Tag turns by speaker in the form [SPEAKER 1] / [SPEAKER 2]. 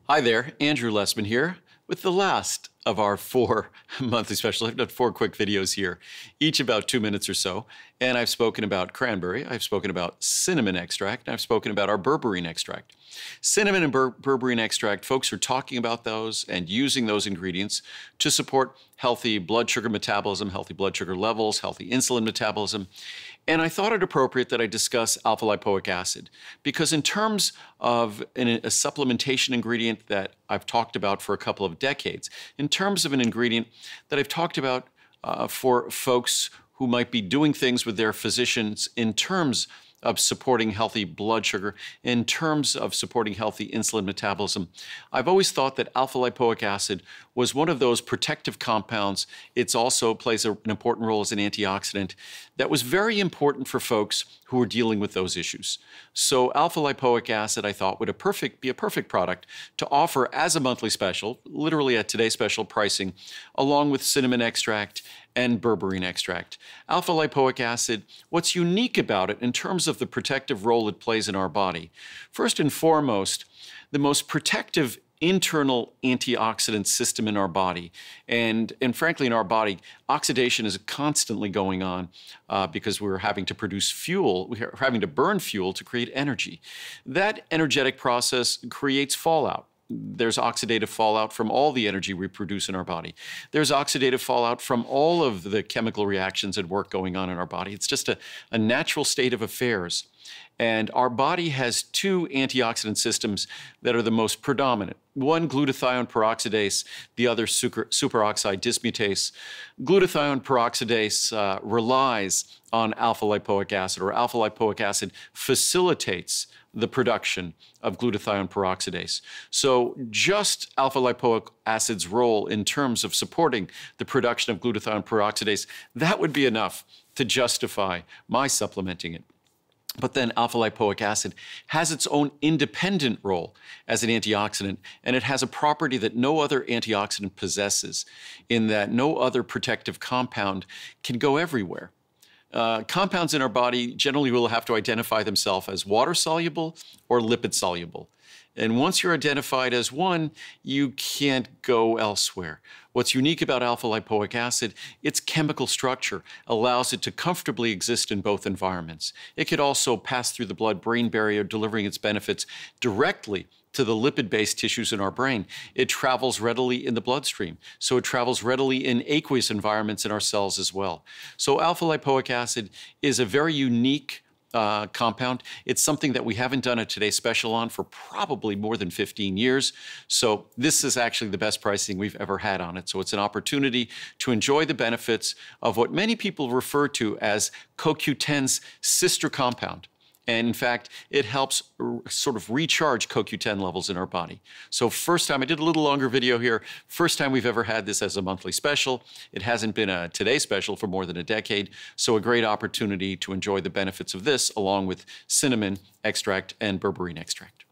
[SPEAKER 1] Hi there, Andrew Lessman here with the last of our 4 monthly specials. I've done 4 quick videos here, each about 2 minutes or so. And I've spoken about cranberry, I've spoken about cinnamon extract, and I've spoken about our berberine extract. Cinnamon and berberine extract, folks are talking about those and using those ingredients to support healthy blood sugar metabolism, healthy blood sugar levels, healthy insulin metabolism. And I thought it appropriate that I discuss alpha lipoic acid because in terms of a supplementation ingredient that I've talked about for a couple of decades, in terms of an ingredient that I've talked about for folks who might be doing things with their physicians in terms of supporting healthy blood sugar, in terms of supporting healthy insulin metabolism. I've always thought that alpha lipoic acid was one of those protective compounds. It also plays an important role as an antioxidant that was very important for folks who are dealing with those issues. So alpha lipoic acid, I thought, would be a perfect product to offer as a monthly special, literally at today's special pricing, along with cinnamon extract and berberine extract. Alpha lipoic acid, what's unique about it in terms of the protective role it plays in our body, first and foremost, the most protective internal antioxidant system in our body. And frankly, in our body, oxidation is constantly going on because we're having to produce fuel, we're having to burn fuel to create energy. That energetic process creates fallout. There's oxidative fallout from all the energy we produce in our body. There's oxidative fallout from all of the chemical reactions and work going on in our body. It's just a natural state of affairs. And our body has 2 antioxidant systems that are the most predominant. One, glutathione peroxidase, the other superoxide dismutase. Glutathione peroxidase relies on alpha lipoic acid, or alpha lipoic acid facilitates the production of glutathione peroxidase. So just alpha lipoic acid's role in terms of supporting the production of glutathione peroxidase, that would be enough to justify my supplementing it. But then alpha lipoic acid has its own independent role as an antioxidant, and it has a property that no other antioxidant possesses, in that no other protective compound can go everywhere. Compounds in our body generally will have to identify themselves as water-soluble or lipid-soluble. And once you're identified as one, you can't go elsewhere. What's unique about alpha lipoic acid, its chemical structure allows it to comfortably exist in both environments. It could also pass through the blood-brain barrier, delivering its benefits directly to the lipid-based tissues in our brain. It travels readily in the bloodstream, so it travels readily in aqueous environments in our cells as well. So alpha lipoic acid is a very unique compound. It's something that we haven't done a Today Special on for probably more than 15 years. So this is actually the best pricing we've ever had on it. So it's an opportunity to enjoy the benefits of what many people refer to as CoQ10's sister compound. And in fact, it helps sort of recharge CoQ10 levels in our body. So first time, I did a little longer video here, first time we've ever had this as a monthly special. It hasn't been a Today Special for more than a decade, so a great opportunity to enjoy the benefits of this along with cinnamon extract and berberine extract.